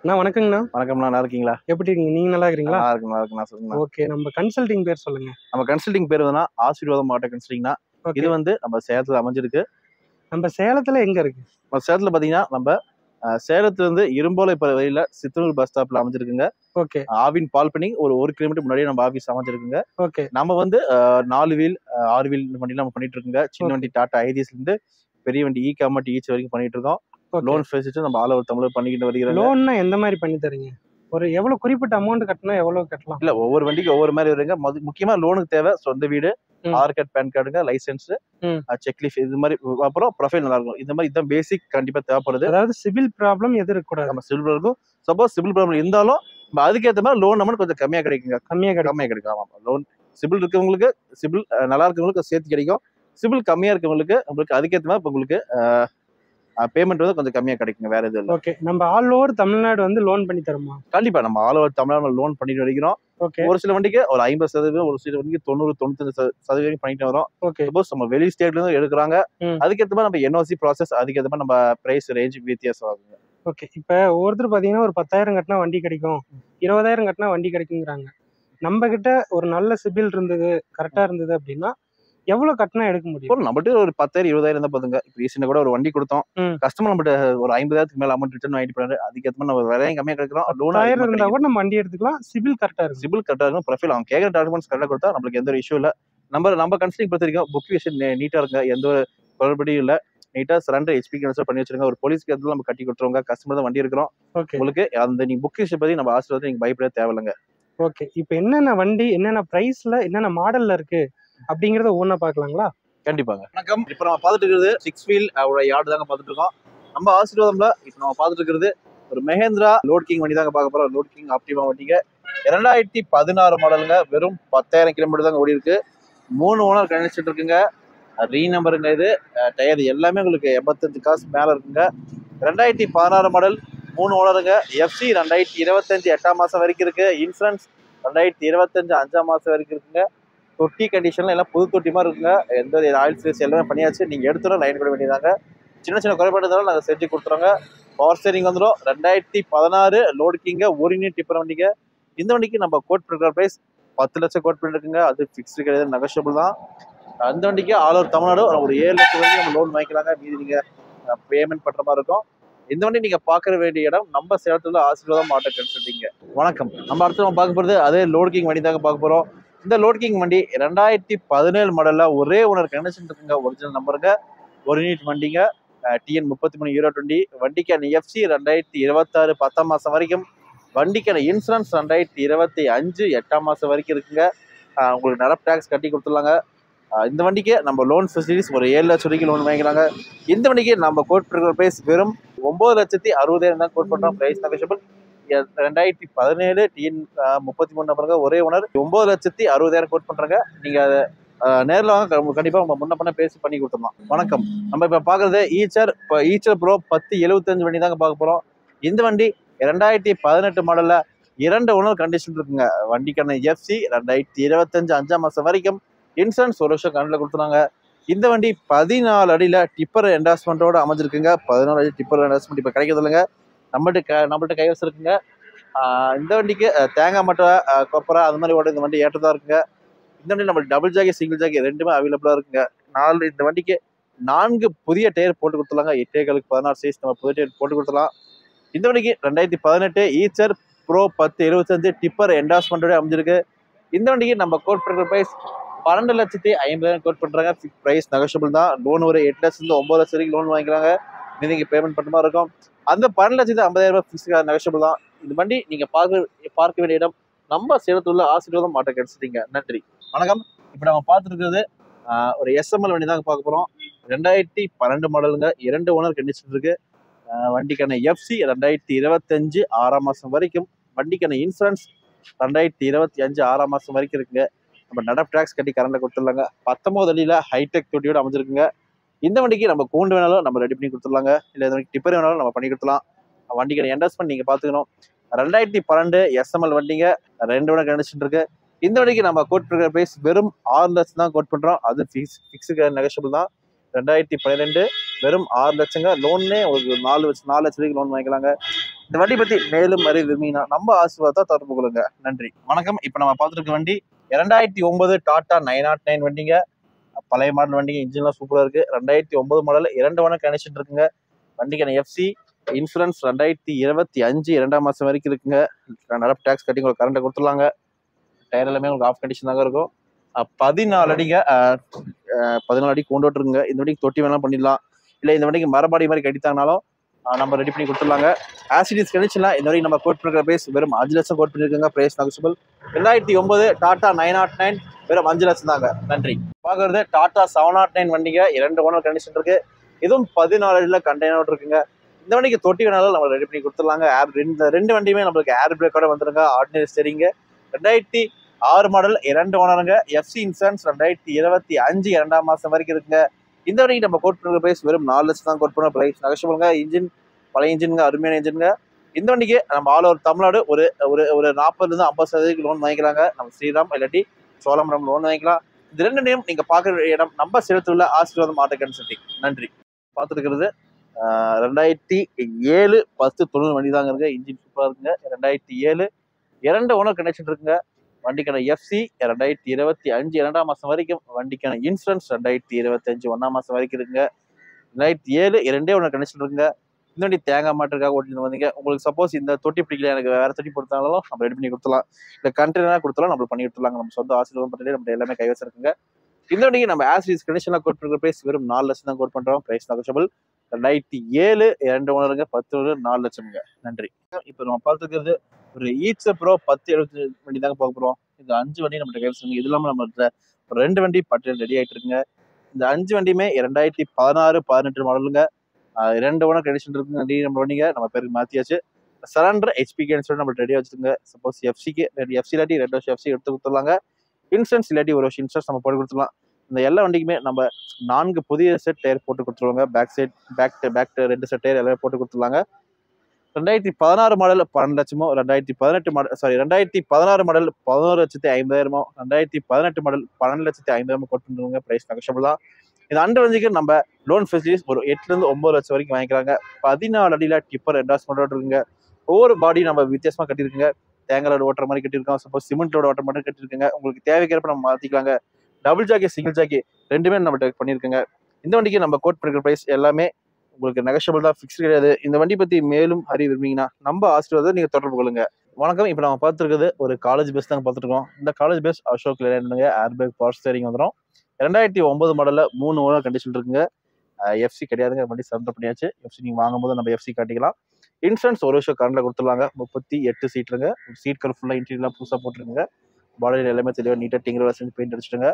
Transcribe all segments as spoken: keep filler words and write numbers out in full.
அண்ணா வணக்கங்கண்ணா. வணக்கம்ண்ணா, நல்லா இருக்கீங்களா? எப்படி இருக்கீங்க? நீங்க நல்லா இருக்கிறீங்களா? நல்லா இருக்குண்ணா, இருக்குண்ணா, சொல்லுங்கண்ணா. ஓகே, நம்ம கன்சல்டிங் பேர் சொல்லுங்க. நம்ம கன்சல்டிங் பேர் வந்துன்னா ஆசீர்வாதம் ஆட்டோ கன்சல்டிங்னா. இது ஓகே. வந்து நம்ம சேலத்துல அமைஞ்சிருக்கு. நம்ம சேலத்துல எங்க இருக்கு? நம்ம சேலத்துல பாத்தீங்கன்னா நம்ம அஹ், சேலத்துல இருந்து இரும்போலை போற வழியில சித்தனூர் பஸ் ஸ்டாப்ல அமைஞ்சிருக்குங்க. ஓகே. ஆவின் பால் பண்ணி ஒரு ஒரு கிலோமீட்டர் முன்னாடியே நம்ம ஆபீஸ் அமைஞ்சிருக்குங்க. ஓகே. நம்ம வந்து அஹ், நாலு வீல் அஹ், ஆறு வீல் வண்டி நம்ம பண்ணிட்டு இருக்குங்க. சின்ன ஓகே. வண்டி டாடா ஐடிஸ்ல இருந்து பெரிய வண்டி இ காமர்ட் ஈச் வரைக்கும் பண்ணிட்டு இருக்கோம். ஓகே. லோன் ஃபெசிலிட்டி நம்ம ஆல் ஓவர் தமிழ் பண்ணிக்கிட்டு வருகிறோம். லோன்னா எந்த மாதிரி பண்ணி தரீங்க? ஒரு எவ்வளவு குறிப்பிட்ட அமௌண்ட் கட்டினா எவ்வளவு கட்டலாம்? இல்ல, ஒவ்வொரு வண்டிக்கு ஒவ்வொரு மாதிரி வருங்க. மொத- முக்கியமா லோனுக்கு தேவை சொந்த வீடு, ம். ஆதார் கார்டு, பேன் கார்டுங்க, லைசன்ஸ், ம். செக்லீஃப், இது மாதிரி. அப்புறம் ப்ரொஃபைல் நல்லா இருக்கும். இந்த மாதிரி இதான் பேசிக் கண்டிப்பா தேவைப்படுது. அதாவது சிவில் ப்ராப்ளம் எது இருக்கக்கூடாது. நம்ம சிவில் இருக்கும். சப்போஸ் சிவில் ப்ராப்ளம் இருந்தாலும் நம்ம அதுக்கேற்ற மாதிரி லோன் அமௌண்ட் கொஞ்சம் கம்மியா கிடைக்குங்க. கம்மியா கிடைக்கும். கம்மியா கிடைக்கும். ஆமா, லோன் சிவில் இருக்கவங்களுக்கு சிவில் நல்லா இருக்கவங்களுக்கு சேர்த்து கிடைக்கும். சிவில் கம்மியா இருக்கவங்களுக்கு உங்களுக்கு அதுக்கேற்ற மாதிரி இப்ப உங்களுக்கு பேமெண்ட் வந்து கொஞ்சம் கம்மியா கிடைக்குங்க. வேற எதுவும் இல்லை. ஓகே. நம்ம ஆல் ஓவர் தமிழ்நாடு வந்து லோன் பண்ணி தருமா? கண்டிப்பா நம்ம ஆல் ஓவர் தமிழ்நாடு லோன் பண்ணிட்டு வருகிறோம். ஓகே. ஒரு சில வண்டிக்கு ஒரு ஐம்பது சதவீதம், ஒரு சில வண்டிக்கு தொண்ணூறு தொண்ணூத்தஞ்சு சத- சதவீதம் பண்ணிட்டு வரோம். ஓகே. சப்போஸ் நம்ம வெளி ஸ்டேட்ல இருந்து எடுக்கிறாங்க, ம். அதுக்கேற்ற மாதிரி நம்ம என்ஓசி ப்ராசஸ், அதுக்கேற்ற மாதிரி நம்ம பிரைஸ் ரேஞ்ச் வித்தியாசம் ஆகுங்க. ஓகே. இப்ப ஒவ்வொருத்தர் பாத்தீங்கன்னா ஒரு பத்தாயிரம் கட்டினா வண்டி கிடைக்கும், இருபதாயிரம் கட்டினா வண்டி கிடைக்குங்கிறாங்க. நம்ம கிட்ட ஒரு நல்ல சிபில் இருந்தது, கரெக்டா இருந்தது அப்படின்னா எவ்வளவு கட்டினா எடுக்க முடியும்? இப்போ நம்மகிட்ட ஒரு பத்தாயிரம் இருபதாயிரம் இருந்தா போதுங்க. இப்போ ரீசெண்டா கூட ஒரு வண்டி கொடுத்தோம். ம். கஸ்டமர் நம்மகிட்ட ஒரு ஐம்பதாயிரத்துக்கு மேல அமௌண்ட் ரிட்டர்ன் வாங்கிட்டு போறாரு. அதுக்கேற்ற மாதிரி நம்ம விலையும் கம்மியா கிடைக்கிறோம். லோன் பத்தாயிரம் இருந்தா கூட நம்ம வண்டி எடுத்துக்கலாம். சிபில் கரெக்டா இருக்கும். சிபில் கரெக்டா இருக்கும். ப்ரொஃபைல் அவங்க கேட்குற டாக்குமெண்ட்ஸ் கரெக்டாக கொடுத்தா நம்மளுக்கு எந்த ஒரு இஷ்யூ இல்லை. நம்ம நம்ம கன்சல்டிங் பொறுத்த வரைக்கும் புக் விஷயம் நீட்டா இருங்க, எந்த ஒரு குளறுபடியும் இல்லை. நீட்டா சரண்டர் ஹெச்பி கேன்சல் பண்ணி வச்சிருங்க. ஒரு போலீஸ்க்கு எதுவும் நம்ம கட்டி கொடுத்துருவோங்க. கஸ்டமர் தான் வண்டி இருக்கிறோம். ஓகே. உங்களுக்கு அந்த நீங்க புக் விஷயம் பத்தி நம்ம ஆசிரியர் நீங்க பயப்பட தேவையில்லைங்க. ஓகே. இப்போ என்னென்ன வண்டி, என்னென்ன பிரைஸ்ல, என்னென்ன மாடல்ல இருக்கு அப்படிங்கறத ஒவ்வொன்றா பார்க்கலாங்களா? கண்டிப்பாங்க. வணக்கம். இப்போ நம்ம பார்த்துட்டு இருக்கிறது சிக்ஸ் வீல் யார்டு தாங்க பார்த்துட்டு இருக்கோம். நம்ம ஆசீர்வாதம்ல இப்போ நம்ம பார்த்துட்டு இருக்கிறது ஒரு மஹேந்திரா லோட் கிங் வண்டி தாங்க பார்க்க போறோம். லோட் கிங் ஆப்டிமா வண்டிங்க. இரண்டாயிரத்தி பதினாறு மாடலுங்க. வெறும் பத்தாயிரம் கிலோமீட்டர் தாங்க ஓடி இருக்கு. மூணு ஓனர் கணிச்சிட்டு இருக்குங்க. ரீ நம்பருங்க. இது டயர் எல்லாமே உங்களுக்கு எண்பத்தஞ்சு காசு மேல இருக்குங்க. ரெண்டாயிரத்தி பதினாறு மாடல், மூணு ஓனருங்க. எஃப்சி ரெண்டாயிரத்தி இருபத்தஞ்சு எட்டாம் மாசம் வரைக்கும் இருக்கு. இன்சூரன்ஸ் ரெண்டாயிரத்தி இருபத்தஞ்சு அஞ்சாம் மாசம் வரைக்கும் இருக்குங்க. தொட்டி கண்டிஷன்ல எல்லாம் புது தொட்டி மாதிரி இருக்குங்க. எந்த ஆயில் சர்வீஸ் எல்லாமே பண்ணியாச்சு. நீங்க எடுத்துடும் லைன் பண்ண வேண்டியதாங்க. சின்ன சின்ன குறைபாடு இருந்தாலும் நாங்கள் செஞ்சு கொடுத்துறோங்க. பவர் ஸ்டேரிங் வந்துடும். ரெண்டாயிரத்தி பதினாறு லோடு கிங்க ஒரு யூனிட் டிப்பர் வண்டிங்க. இந்த வண்டிக்கு நம்ம கோட் பண்ணுற பிரைஸ் பத்து லட்சம் கோட் பண்ணிருக்குங்க. அது ஃபிக்ஸ்டு கிடையாது, நெகோஷியபிள் தான். அந்த வண்டிக்கு ஆல் ஓவர் தமிழ்நாடு ஒரு ஏழு லட்சம் வரைக்கும் நம்ம லோன் வாங்கிக்கலாங்க. மீதி நீங்க பேமெண்ட் பண்ற மாதிரி இருக்கும். இந்த வண்டி நீங்க பாக்குற வேண்டிய இடம் நம்ம சேலத்துல ஆசீர்வாதம் ஆட்டோ கன்சல்டிங்க. வணக்கம். நம்ம அடுத்து நம்ம பார்க்க போறது அதே லோட் கிங் வண்டி தாங்க பார்க்க போறோம். இந்த லோட் கிங் வண்டி ரெண்டாயிரத்தி பதினேழு மாடல்ல ஒரே ஓனர் கண்டிஷன் இருக்குங்க. ஒரிஜினல் நம்பருங்க. ஒரு யூனிட் வண்டிங்க. டிஎன் முப்பத்தி மூணு யூரோ டுவெண்ட்டி. வண்டிக்கான எஃப்சி ரெண்டாயிரத்தி இருபத்தாறு பத்தாம் மாசம் வரைக்கும். வண்டிக்கான இன்சூரன்ஸ் ரெண்டாயிரத்தி இருபத்தி அஞ்சு எட்டாம் மாசம் வரைக்கும் இருக்குங்க. உங்களுக்கு நடப்பு டேக்ஸ் கட்டி கொடுத்துடலாங்க. இந்த வண்டிக்கு நம்ம லோன் ஃபெசிலிட்டிஸ் ஒரு ஏழு லட்சம் வரைக்கும் லோன் வாங்கிக்கிறாங்க. இந்த வண்டிக்கு நம்ம கோட் பண்ணுற பிரைஸ் வெறும் ஒன்பது லட்சத்தி அறுபதாயிரம் தான் கோட் பண்றோம். Price negotiable. ரெண்டாயிரத்தி பதினேழு டிஎன் முப்பத்தி மூணு நம்பருங்க. ஒரே ஓனர். ஒன்பது லட்சத்தி அறுபதாயிரம் கோட் பண்றாங்க. நீங்க அதை நேரில் வாங்க, கண்டிப்பா நம்ம முன்ன பண்ண பேசி பண்ணி கொடுத்துடலாம். வணக்கம். நம்ம இப்ப பாக்குறது ஈச்சர் ஈச்சர் ப்ரோ பத்து எழுபத்தஞ்சு வண்டி தாங்க பார்க்க போறோம். இந்த வண்டி ரெண்டாயிரத்தி பதினெட்டு மாடல்ல இரண்டு ஓனர் கண்டிஷன் இருக்குங்க. வண்டிக்கான எஃப்சி ரெண்டாயிரத்தி இருபத்தஞ்சு அஞ்சாம் மாசம் வரைக்கும். இன்சூரன்ஸ் ஒரு வருஷம் கண்டில் கொடுத்துருவாங்க. இந்த வண்டி பதினாலு அடியில டிப்பர் என்டாஸ்மெண்ட்டோட அமைஞ்சிருக்குங்க. பதினாலு அடி டிப்பர் என்டாஸ்மெண்ட் இப்போ கிடைக்கிறது இல்லைங்க. நம்மள்ட்ட க நம்மள்ட்ட கைவசம் இருக்குங்க. இந்த வண்டிக்கு தேங்காய் மட்டை, கொப்பரை அது மாதிரி ஓட இந்த வண்டி ஏற்றதா இருக்குங்க. இந்த வண்டி நம்மளுக்கு டபுள் ஜாக்கி சிங்கிள் ஜாக்கி ரெண்டுமே அவைலபிளா இருக்குங்க. நாலு இந்த வண்டிக்கு நான்கு புதிய டயர் போட்டு கொடுத்துலாங்க. எட்டேகளுக்கு பதினாறு சைஸ் நம்ம புதிய டயர் போட்டு கொடுத்துலாம். இந்த வண்டிக்கு ரெண்டாயிரத்தி பதினெட்டு ஈச்சர் ப்ரோ பத்து எழுபத்தஞ்சு டிப்பர் என்டாஸ்மெண்ட்டோட அமைஞ்சிருக்கு. இந்த வண்டிக்கு நம்ம கோட் பண்ணுற பிரைஸ் பன்னெண்டு லட்சத்தி ஐம்பதாயிரம் கோட் பண்றாங்க. பிரைஸ் நெகோஷியபிள் தான். லோன் ஒரு எட்டு லட்சம் இருந்து ஒன்பது லட்சம் வரைக்கும் லோன் வாங்கிக்கிறாங்க. நீங்க பேமெண்ட் பண்ற மாதிரி இருக்கும். அந்த பன்னெண்டு லட்சத்தி ஐம்பதாயிரம் ரூபாய் பிக்ஸ்டு நெகோஷியபிள் தான். இந்த வண்டி நீங்க பார்க்க பார்க்க வேண்டிய இடம் நம்ம சேலத்துல ஆசீர்வாதம் ஆட்டோ கன்சல்டிங்க. நன்றி. வணக்கம். இப்போ நம்ம பார்த்துட்டு இருக்கிறது ஒரு எஸ்எம்எல் வண்டி தாங்க பார்க்க போறோம். ரெண்டாயிரத்தி பன்னெண்டு மாடலுங்க. இரண்டு ஓனர் கண்டிஷன் இருக்கு. வண்டிக்கான எஃப்சி ரெண்டாயிரத்தி இருபத்தஞ்சு ஆறாம் மாசம் வரைக்கும். வண்டிக்கான இன்சூரன்ஸ் ரெண்டாயிரத்தி இருபத்தி அஞ்சு ஆறாம் மாசம் வரைக்கும் இருக்குங்க. நம்ம நடப்பு டேக்ஸ் கட்டி கரண்ட்ல கொடுத்துடலாங்க. பத்தொன்பது அடியில ஹைடெக் தொட்டியோட அமைஞ்சிருக்குங்க. இந்த வண்டிக்கு நம்ம கூண்டு வேணாலும் நம்ம ரெடி பண்ணி கொடுத்துடலாங்க. இல்லை இந்த வண்டிக்கு டிப்பர் வேணாலும் நம்ம பண்ணி கொடுத்துலாம். வண்டிக்கான என்டாஸ்மெண்ட் நீங்க பாத்துக்கணும். ரெண்டாயிரத்தி பன்னெண்டு எஸ்எம்எல் வண்டிங்க. ரெண்டு ஓனர் கண்டிஷன் இருக்கு. இந்த வண்டிக்கு நம்ம கோட் பண்ணுற பிரைஸ் வெறும் ஆறு லட்சம் தான் கோட் பண்றோம். அது ஃபிக்ஸ் ஃபிக்ஸுக்கு நெகோஷியபிள் தான். ரெண்டாயிரத்தி பன்னிரெண்டு வெறும் ஆறு லட்சங்க. லோன்னே ஒரு நாலு லட்சம் நாலு லட்சம் வரைக்கும் லோன் வாங்கிக்கலாங்க. இந்த வண்டி பத்தி மேலும் அறிய விரும்பினா நம்ம ஆசீர்வாதத்தை தொடர்பு கொள்ளுங்க. நன்றி, வணக்கம். இப்ப நம்ம பார்த்துட்டு இருக்க வண்டி இரண்டாயிரத்தி ஒன்பது டாடா நைன் நாட் நைன் வண்டிங்க. பழைய மாடல் வண்டிங்க, இன்ஜின்லாம் சூப்பரா இருக்கு. ரெண்டாயிரத்தி ஒன்பது மாடல், இரண்டு வன கனெக்ஷன் இருக்குங்க. வண்டிக்கான எஃப்சி இன்சூரன்ஸ் ரெண்டாயிரத்தி இருபத்தி அஞ்சு இரண்டாம் மாசம் வரைக்கும் இருக்குங்க. நடப்பு டேக்ஸ் கட்டி உங்களுக்கு கரண்ட்டை கொடுத்துடலாங்க. டயர் எல்லாமே உங்களுக்கு ஆஃப் கண்டிஷன் தாங்க இருக்கும். பதினாலு அடிங்க, பதினாலு அடி கொண்டு இருக்குங்க. இந்த வண்டிக்கு தொட்டி வேணாலும் பண்ணிடலாம், இல்லை இந்த வண்டிக்கு மரபாடி மாதிரி கட்டித்தாங்கனாலும் நம்ம ரெடி பண்ணி கொடுத்துடலாங்க. ஆசிடிஸ் கண்டிஷன்ல இந்த வரைக்கும் நம்ம கோட் பண்ணிருக்கிற பிரைஸ் வெறும் அஞ்சு லட்சம் கோட் பண்ணிருக்காங்க. Price negotiable. ரெண்டாயிரத்தி ஒன்பது டாடா நைன் நாட் நைன் வெறும் அஞ்சு லட்சம் தாங்க. நன்றி. பார்க்கறது டாடா செவன் நாட் நைன் வண்டிங்க. இரண்டு ஓனர் கண்டிஷன் இருக்கு. இதுவும் பதினாலு அடியில் கண்டெய்னர் இருக்குங்க. இந்த வண்டிக்கு தொட்டி வேணாலும் நம்ம ரெடி பண்ணி கொடுத்துடலாங்க. ஏர் ரெண்டு ரெண்டு வண்டியுமே நம்மளுக்கு ஏர் பிரேக்கோட வந்துருங்க. ஆர்டினரி ஸ்டேரிங்க. ரெண்டாயிரத்தி ஆறு மாடல், இரண்டு ஓனருங்க. எஃப்சி இன்சூரன்ஸ் ரெண்டாயிரத்தி இருபத்தி அஞ்சு இரண்டாம் மாசம் வரைக்கும் இருக்குங்க. இந்த வரைக்கும் நம்ம கோட் பண்ணுற பிரைஸ் வெறும் நாலு லட்சம் தான் கோட் பண்ண பிரைஸ் நெகோஷியபிள்ங்க. இன்ஜின் பழைய இன்ஜினுங்க, அருமையான இன்ஜினுங்க. இந்த வண்டிக்கு நம்ம ஆல் ஓவர் தமிழ்நாடு ஒரு ஒரு ஒரு நாற்பதுலேருந்து ஐம்பது சதவீதம் லோன் வாங்கிக்கலாங்க. நம்ம ஸ்ரீராம் இல்லாட்டி சோழமரம் லோன் வாங்கிக்கலாம். இது ரெண்டு நேம் நீங்க பார்க்குற இடம் நம்ம சேலத்தில் உள்ள ஆசீர்வாதம் ஆட்டோ கன்சல்டிங். நன்றி. பார்த்துருக்கிறது ரெண்டாயிரத்தி ஏழு பத்து தொண்ணூறு வண்டி தாங்க இருக்கு. இன்ஜின் சூப்பராக இருக்குங்க. ரெண்டாயிரத்தி ஏழு இரண்டு ஓனர் கனெக்ஷன் இருக்குங்க. வண்டிக்கான எஃப்சி ரெண்டாயிரத்தி இருபத்தி அஞ்சு இரண்டாம் மாசம் வரைக்கும். வண்டிக்கான இன்சூரன்ஸ் ரெண்டாயிரத்தி இருபத்தி அஞ்சு ஒன்னாம் மாசம் வரைக்கும் இருக்குங்க. ரெண்டாயிரத்தி ஏழு இரண்டே ஒன்று கனெக்ஷன் இருக்குங்க. இந்த வண்டி தேங்காய் மாட்டுக்காக ஓட்டிட்டு வந்தீங்க. உங்களுக்கு சப்போஸ் இந்த தொட்டி பிடிக்கல, எனக்கு வேற தொட்டி கொடுத்தாலும் நம்ம ரெடி பண்ணி கொடுத்துலாம், இல்லை கண்டெய்னராக கொடுத்தாலும் நம்ம பண்ணி கொடுத்துலாங்க. நம்ம சொந்த ஆசீர்வாதம் பண்ணிட்டு நம்ம எல்லாமே கைவசம் இருக்குங்க. இந்த வண்டிக்கு நம்ம ஆசிரியஸ் கண்டிஷன்லாம் கோட் பண்ணுற பிரைஸ் வெறும் நாலு லட்சம் தான் கோட் பண்றோம். Price negotiable. ரெண்டாயிரத்தி ஏழு இரண்டு ஓனருங்க. பத்து நாலு லட்சம்ங்க. நன்றி. இப்போ நம்ம பார்த்துக்கிறது ஒரு ஈச்சர் ப்ரோ பத்து எழுபத்தி வண்டி தாங்க பார்க்க போறோம். இந்த அஞ்சு வண்டி நம்ம கைவசம். இது இல்லாமல் நம்ம ரெண்டு வண்டி பட்டியல் ரெடி ஆயிட்டு இருக்குங்க. இந்த அஞ்சு வண்டியுமே இரண்டாயிரத்தி பதினாறு பதினெட்டு மாடலுங்க. இரண்டு ஓனர் கண்டிஷன் இருக்குங்க. நம்ம வண்டிங்க நம்ம பேருக்கு மாத்தியாச்சு. சரண்டர் ஹெச்பி கேன்னு சொல்லி நம்ம ரெடியாக வச்சுருங்க. சப்போஸ் எஃப்சிக்கு எஃப்சி இல்லாட்டி ரெண்டு வருஷம் எஃப்சி எடுத்து கொடுத்துடலாங்க. இன்சூரன்ஸ் இல்லாட்டி ஒரு வருஷம் இன்சூரன்ஸ் நம்ம போட்டு கொடுத்துடலாம். இந்த எல்லா வண்டிக்குமே நம்ம நான்கு புதிய செட் டயர் போட்டு கொடுத்துருவாங்க. பேக் சைட் பேக் பேக் ரெண்டு செட் டயர் எல்லாமே போட்டு கொடுத்துருவாங்க. ரெண்டாயிரத்தி பதினாறு மாடல் பன்னெண்டு லட்சமோ, ரெண்டாயிரத்தி பதினெட்டு மாடல் சாரி ரெண்டாயிரத்தி பதினாறு மாடல் பதினோரு லட்சத்தி ஐம்பதாயிரமோ, ரெண்டாயிரத்தி பதினெட்டு மாடல் பன்னெண்டு லட்சத்தி ஐம்பதாயிரமோ கொண்டு பிரைஸ் நெகோஷியபிள் தான். இந்த அண்டு வண்டிக்கு நம்ம லோன் ஃபெசிலிட்டிஸ் ஒரு எட்டுல இருந்து ஒன்பது லட்சம் வரைக்கும் வாங்கிக்கிறாங்க. பதினாலு அடியில டிப்பர் என்டாஸ்மெண்ட் இருக்குங்க. ஒவ்வொரு பாடி நம்ம வித்தியாசமா கட்டியிருக்குங்க. தேங்காய் ஓட்டுற மாதிரி கட்டியிருக்கோம். சப்போஸ் சிமெண்ட்டோட ஓட்டுற மாதிரி கட்டியிருக்குங்க. உங்களுக்கு தேவைக்கிறப்ப நம்ம மாத்திக்கலாங்க. டபுள் ஜாக்கி சிங்கிள் ஜாக்கி ரெண்டுமே நம்ம பண்ணியிருக்குங்க. இந்த வண்டிக்கு நம்ம கோட் பண்ணிக்கிற பிரைஸ் எல்லாமே உங்களுக்கு நெகோஷியபிள் தான், ஃபிக்ஸ் கிடையாது. இந்த வண்டி பத்தி மேலும் அறிய விரும்பிங்கன்னா நம்ம ஆசீர்வாதம் நீங்க தொடர்பு கொள்ளுங்க. வணக்கம். இப்போ நம்ம பார்த்துருக்குது ஒரு காலேஜ் பஸ் தாங்க பார்த்துருக்கோம். இந்த காலேஜ் பஸ் அசோக் லேலண்டுங்க. ஏர்பேக் பவர் ஸ்டேரிங் வந்துடும். ரெண்டாயிரத்தி ஒன்பது மாடல்ல மூணு ஓனர் கண்டிஷன் இருக்குங்க. எஃப்சி கிடையாதுங்க. வண்டி சரண்டர் பண்ணியாச்சு. எஃப்சி நீங்க வாங்கும்போது நம்ம எஃப்சி காட்டிக்கலாம். இன்சூரன்ஸ் ஒரு வருஷம் கரண்ட்ல கொடுத்துருவாங்க. முப்பத்தி எட்டு சீட்டுங்க. சீட் கல் ஃபுல்லாக இன்டீரியர்லாம் புதுசாக போட்டுருங்க. பாடியில் எல்லாமே தெளிவாக நீட்டாக டிங்கர் செஞ்சு பெயிண்ட் அடிச்சுட்டுங்க.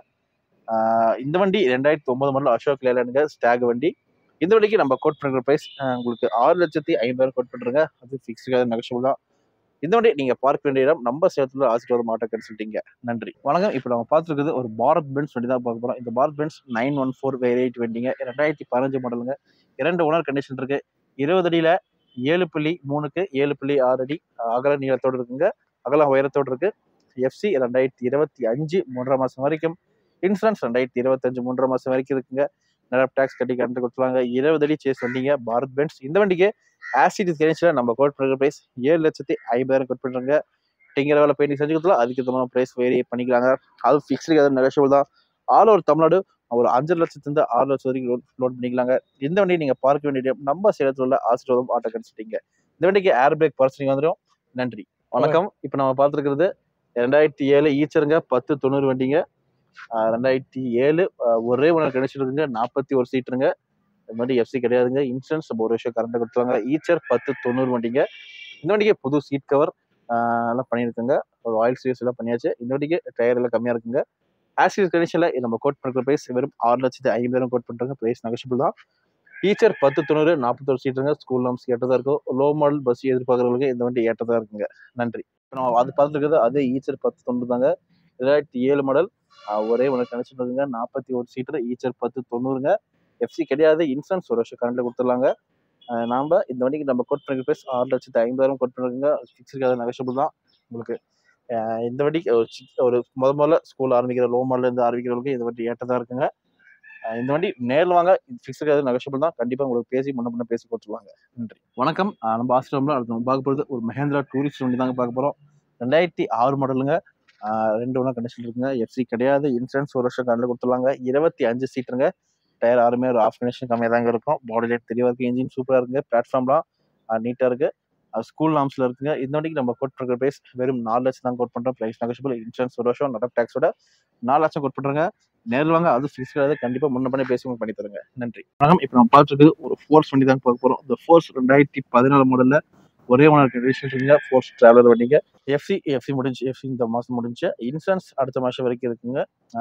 இந்த வண்டி ரெண்டாயிரத்தி ஒன்பது மாடல் அசோக் லேலண்டுங்க. ஸ்டாக் வண்டி. இந்த வண்டிக்கு நம்ம கோட் பண்ணுற பிரைஸ் உங்களுக்கு ஆறு லட்சத்தி ஐம்பதாயிரம் கோட் பண்ணுறங்க. அது ஃபிக்ஸ்டாக நெகோஷியபிள் தான். இந்த வண்டி நீங்க பார்க்க வேண்டிய இடம் நம்ம சேலத்துல ஆசீர்வாதம் ஆட்டோ கன்சல்டிங்க. நன்றி. வணக்கம். இப்போ நம்ம பார்த்துருக்குது ஒரு பாரத் பென்ஸ் வண்டி தான் பார்க்க போறோம். இந்த Bharat Benz nine one four variant வண்டிங்க. ரெண்டாயிரத்தி பதினஞ்சு மாடலுங்க. இரண்டு ஓனர் கண்டிஷன் இருக்கு. இருபது அடியில ஏழு புள்ளி மூணுக்கு ஏழு புள்ளி ஆறு அடி அகல நீளத்தோடு இருக்குங்க. அகல உயரத்தோடு இருக்கு. எஃப்சி ரெண்டாயிரத்தி இருபத்தி அஞ்சு மூன்றாம் மாசம் வரைக்கும். இன்சூரன்ஸ் ரெண்டாயிரத்தி இருபத்தி அஞ்சு மூன்றாம் மாசம் வரைக்கும் இருக்குங்க. நடப்பு டாக்ஸ் கட்டி கரண்ட் கொடுத்துருவாங்க. இருபது அடி சேஸ் வண்டிங்க பாரத் பென்ஸ். இந்த வண்டிக்கு ஆசிட் கணிச்சில நம்ம கோட் பண்ணுற பிரைஸ் ஏழு லட்சத்தி ஐம்பதாயிரம் கோட் பண்ணுறாங்க. டிங்கர் வேலை பெயிண்டிங் செஞ்சு கொடுத்தலாம். அதுக்கு தகுந்த பிரைஸ் வேரி பண்ணிக்கலாங்க. அது ஃபிக்ஸ்டு, அது நெகோஷியபிள் தான். ஆல் ஓவர் தமிழ்நாடு ஒரு அஞ்சு லட்சத்துலேருந்து ஆறு லட்சம் வரைக்கும் லோன் லோன் பண்ணிக்கலாங்க. இந்த வண்டி நீங்கள் பார்க்க வேண்டிய நம்ம சேலத்தில் உள்ள ஆசீர்வாதம் ஆட்டோ கன்சல்டிங்க. இந்த வண்டிக்கு ஏர் பிரேக் பர்சனிங் வந்துடும். நன்றி. வணக்கம். இப்போ நம்ம பார்த்துருக்கிறது ரெண்டாயிரத்தி ஏழு ஈச்சருங்க. பத்து தொண்ணூறு வண்டிங்க. ரெண்டாயிரத்தி ஏழு ஒரே ஓனர் கணிச்சிருக்குங்க. நாற்பத்தி ஒரு சீட்டுங்க. இந்த மாதிரி எஃப்சி கிடையாதுங்க. இன்சூரன்ஸ் ஒரு வருஷம் கரண்ட் கொடுத்துருவாங்க. ஈச்சர் பத்து தொண்ணூறு வண்டிங்க. இந்த வண்டிக்கு புது சீட் கவர் எல்லாம் பண்ணியிருக்குங்க. ஒரு ஆயில் சீரிஸ் எல்லாம் பண்ணியாச்சு. இந்த வண்டிக்கு டயர் எல்லாம் கம்மியாக இருக்குங்க. ஆக்சிஸ் கண்டிஷன்ல நம்ம கோட் பண்ணுற பிரைஸ் வெறும் ஆறு லட்சத்தி ஐம்பதாயிரம் கோட் பண்ணுறாங்க. பிரைஸ் நெகோஷியபிள் தான். ஈச்சர் பத்து தொண்ணூறு நாற்பத்தொரு சீட்டுங்க. ஸ்கூல் நாம்ஸ் ஏற்றதா இருக்கும். லோ மாடல் பஸ் எதிர்பார்க்குறவங்களுக்கு இந்த வண்டி ஏற்றதா இருக்குங்க. நன்றி. இப்போ நம்ம அது பார்த்துருக்குது அதே ஈச்சர் பத்து தொண்ணூறு தாங்க. ரெண்டாயிரத்தி ஏழு மாடல் ஒரே உனக்கு கனெக்ஷன் இருக்குங்க. நாற்பத்தி ஒரு சீட்டர் ஈச்சர் பத்து தொண்ணூறுங்க. எஃப்சி கிடையாது. இன்சூரன்ஸ் ஒரு வருஷம் கரண்ட்ல கொடுத்துடலாங்க. நாம இந்த வண்டிக்கு நம்ம கோட் பண்ணுற பிரைஸ் ஆறு லட்சத்தி ஐம்பதாயிரம் கோட் பண்ணுறதுங்க. ஃபிக்ஸ்டு நெகோஷியபிள் தான். உங்களுக்கு இந்த வண்டிக்கு ஒரு முத முதல்ல ஸ்கூல் ஆரம்பிக்கிற லோ மாடல் இருந்து ஆரம்பிக்கிறவங்களுக்கு இந்த வண்டி ஏற்றதா இருக்குங்க. அஹ் இந்த வண்டி நேரில் வாங்க, ஃபிக்ஸ் கிடையாது, நெகோஷியபிள் தான். கண்டிப்பாக உங்களுக்கு பேசி முன்ன பின்ன பேசி கொடுத்துருவாங்க. நன்றி. வணக்கம். அஹ் நம்ம ஆசிரியம்ல அடுத்து நம்ம பார்க்க போகிறது ஒரு மஹேந்திரா டூரிஸ்ட் வண்டி தாங்க பார்க்க போகிறோம். ரெண்டாயிரத்தி ஆறு மாடலுங்க. ஆஹ் ரெண்டு ஒன்றா கண்டிஷன் இருக்குங்க. எஃப்சி கிடையாது, இன்சூரன்ஸ் ஒரு வருஷம் கண்டில் கொடுத்துருவாங்க. இருபத்தி அஞ்சு சீட்டுங்க. டயர் ஆறுமே ஒரு ஆஃப் கண்டிஷன் கம்மியாக தாங்க இருக்கும். பாடி லைட் தெளிவாக இருக்குது, இன்ஜின் சூப்பராக இருக்குங்க. பிளாட்ஃபார்ம்லாம் நீட்டாக இருக்குது, ஸ்கூல் நாம்ஸில் இருக்குங்க. இந்த வண்டிக்கு நம்ம கோட் பண்ணுற ப்ரைஸ் வெறும் நாலு லட்சம் தான் கோட் பண்ணுறோம். ப்ரைஸ் நெகோஷியபிள், இன்சூரன்ஸ் ஒரு வருஷம் நட டேக்ஸோட நாலு லட்சம் கோட் பண்ணுறோங்க. நேரில் வாங்க, அது ஃபிக்ஸ் கிடையாது, கண்டிப்பாக முன்ன பண்ணி பேசி உங்களுக்கு பண்ணி தருங்க. நன்றி. வணக்கம். இப்போ நம்ம பார்த்துருக்கு ஒரு ஃபோர்ஸ் வண்டி தான் பார்க்க போகிறோம். இந்த ஃபோர்ஸ் ரெண்டாயிரத்தி பதினாலு மாடலில் ஒரே ஒன்று ரெஜிஸ்ட்ரேஷன் ஃபோர்ஸ் டிராவலர் வண்டிங்க. எஃப்சி எஃப்சி முடிஞ்சு எஃப்சி இந்த மாதம் முடிஞ்சு, இன்சூரன்ஸ் அடுத்த மாதம் வரைக்கும் இருக்குங்க.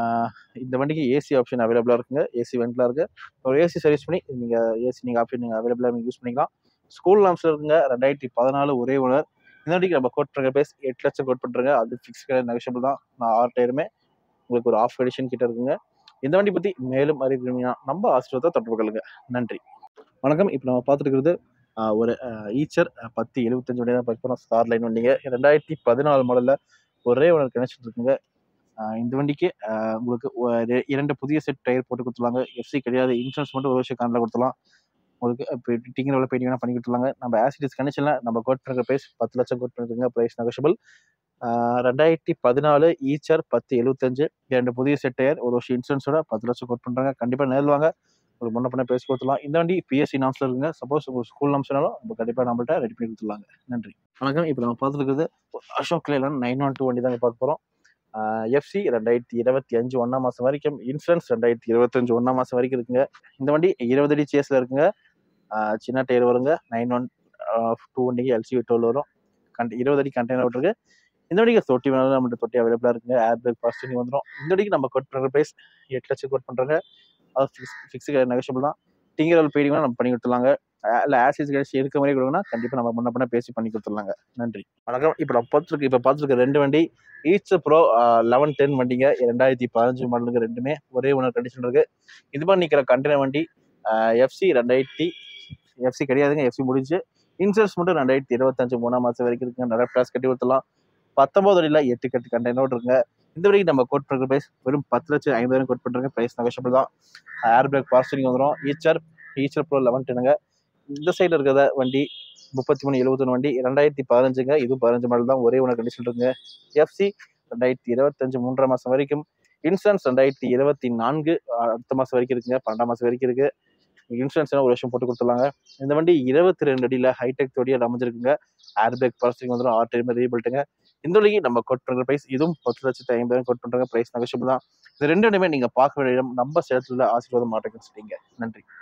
இந்த வண்டிக்கு ஏசி ஆப்ஷன் அவைலபிளாக இருக்குங்க. ஏசி வெண்டில் இருக்குது. ஒரு ஏசி சர்வீஸ் பண்ணி நீங்கள் ஏசி நீங்கள் ஆப்ஷன் நீங்கள் அவைலபிளாக நீங்கள் யூஸ் பண்ணிக்கலாம். ஸ்கூல் நாம்ஸில் இருக்குங்க. ரெண்டாயிரத்தி பதினாலு ஒரே ஓனர். இந்த வண்டிக்கு நம்ம கோட் பண்ணுற பேஸ் எட்டு லட்சம் கோட் பண்ணுறங்க. அது ஃபிக்ஸ் கிடையாது, நெகோஷியபிள் தான். நான் ஆறு டயருமே உங்களுக்கு ஒரு ஆஃப் எடிஷன் கிட்ட இருக்குங்க. இந்த வண்டி பற்றி மேலும் அறிவிக்கணும்னா நம்ம ஆசிரியத்தை தொடர்பு கொள்ளுங்க. நன்றி. வணக்கம். இப்போ நம்ம பார்த்துட்டு இருக்கிறது ஒரு ஈச்சர் பத்து எழுபத்தஞ்சு வண்டி தான் பார்க்க போகிறோம். ஸ்டார் லைன் வண்டிங்க. ரெண்டாயிரத்தி பதினாலு மாடலில் ஒரே ஒன்று கனெக்ஷன் இருக்குங்க. இந்த வண்டிக்கு உங்களுக்கு இரண்டு புதிய செட் டயர் போட்டு கொடுத்துருவாங்க. எஃப்சி கிடையாது, இன்சூரன்ஸ் மட்டும் ஒரு வருஷம் கண்டில் கொடுத்துலாம். உங்களுக்கு இப்போ டிங்கிற வேலை பெயிண்டிங் பண்ணி கொடுத்துருவாங்க. நம்ம ஆசிடிஸ் கண்டிஷனில் நம்ம கோட் பண்ணுற ப்ரைஸ் பத்து லட்சம் கோட் பண்ணிருக்குங்க. Price negotiable. ரெண்டாயிரத்தி பதினாலு ஈச்சர் பத்து எழுபத்தஞ்சு இரண்டு புதிய செட் டயர் ஒரு வருஷம் இன்சூரன்ஸோட பத்து லட்சம் கோட் பண்ணுறாங்க. கண்டிப்பாக நேரில் வாங்க, உங்களுக்கு முன்ன பண்ண பேசி கொடுத்துலாம். இந்த வண்டி பிஎஸ்சி நாம்ஸில் இருக்குங்க. சப்போஸ் உங்களுக்கு ஸ்கூல் நாம்ஸ்னாலும் நம்ம கண்டிப்பாக நம்மள்ட்ட ரெடி பண்ணி கொடுத்துருவாங்க. நன்றி. வணக்கம். இப்போ நம்ம பார்த்துருக்குறது Ashok Leyland nine one two வண்டி தாங்க பார்க்க போகிறோம். எஃப்சி ரெண்டாயிரத்தி இருபத்தி அஞ்சு ஒன்றாம் மாதம் வரைக்கும், இன்சூரன்ஸ் ரெண்டாயிரத்தி இருபத்தஞ்சு ஒன்றாம் மாதம் வரைக்கும் இருக்குங்க. இந்த வண்டி இருபது அடி சேஸில் இருக்குங்க. சின்ன டயர் வருங்க. நைன் ஒன் டூ வண்டிக்கு எல்சி டுவெல் வரும். கண்ட இருபது அடி கண்டெய்னர் விட்டுருக்கு. இந்த வண்டிக்கு தொட்டி வேணாலும் நம்மகிட்ட தொட்டி அவைலபிளாக இருக்குங்க. ஏர் பிரேக் பாசிட்டிவ் வந்துடும். இந்த வண்டிக்கு நம்ம கோட் பண்ணுற ப்ரைஸ் எட்டு லட்சம் கோட் பண்ணுறாங்க. அது ஃபிக்ஸ் ஃபிக்ஸு நெகோஷியபிள் தான். டிங்கர் பெயிண்டிங் நம்ம பண்ணி கொடுத்துருலாங்க. இல்லை ஆசிஸ் கழிச்சு இருக்க மாதிரி கொடுங்கன்னா கண்டிப்பாக நம்ம முன்ன பண்ண பேசி பண்ணி கொடுத்துருலாங்க. நன்றி. வணக்கம். இப்போ நம்ம பார்த்துருக்கு இப்போ பார்த்துருக்க ரெண்டு வண்டி ஈச்சர் ப்ரோ லெவன் டென் வண்டிங்க. ரெண்டாயிரத்தி பதினஞ்சு மாடலுக்கு ரெண்டுமே ஒரே ஒன்று கண்டிஷன் இருக்குது. இது மாதிரி நிற்கிற கண்டெய்னர் வண்டி எஃப்சி ரெண்டாயிரத்தி எஃப்சி கிடையாதுங்க, எஃப்சி முடிஞ்சு. இன்சூரன்ஸ் மட்டும் ரெண்டாயிரத்தி இருபத்தஞ்சு மூணாம் மாதம் வரைக்கும் இருக்குங்க. நிறைய பிளாஸ் கட்டி கொடுத்துலாம். பத்தொன்பது அடியில் எட்டு கட்டு கண்டெய்னர் இருக்குங்க. இந்த வரைக்கும் நம்ம கோட் பண்ணுற ப்ரைஸ் வெறும் பத்து லட்சம் ஐம்பதாயிரம் கோட் பண்ணுறாங்க. ப்ரைஸ் நெகோஷியபிள் தான். ஏர் பிரேக் பாசிட்டிவ் வந்துடும். ஈச்சர் ஈச்சர் ப்ரோ லெவன் டென்னுங்க. இந்த சைடில் இருக்கிறத வண்டி முப்பத்தி மூணு எழுபத்தொன்று வண்டி ரெண்டாயிரத்தி பதினஞ்சுங்க. இதுவும் பதினஞ்சு மாடல் தான், ஒரே ஒன்று கண்டிஷன் இருக்குங்க. எஃப்சி ரெண்டாயிரத்தி இருபத்தஞ்சு மூன்றாம் மாதம் வரைக்கும், இன்சூரன்ஸ் ரெண்டாயிரத்தி இருபத்தி நான்கு அடுத்த மாதம் வரைக்கும் இருக்குங்க. பன்னெண்டாம் மாதம் வரைக்கும் இருக்குது. இன்சூரன்ஸ் ஒரு வருஷம் போட்டு கொடுத்துருவாங்க. இந்த வண்டி இருபத்தி ரெண்டு அடியில் ஹைடெக் தொடியில் அமைஞ்சிருக்குங்க. ஏர் பிரேக் பாசிட்டிவ் வந்துடும். ஆறு டைம் ரீபில்ட்டுங்க. இந்த வழிக்கு நம்ம கோட் பண்ணுற ப்ரைஸ் இதுவும் பத்து லட்சத்து ஐம்பதாயிரம் கோட் பண்ணுறாங்க. ப்ரைஸ் நெகோஷியபிள் தான். இது ரெண்டுமே நீங்கள் பார்க்க வேண்டிய இடம் நம்ம சேலத்தில் ஆசீர்வாதம் மாட்டேங்குன்னு சொல்லிங்க. நன்றி.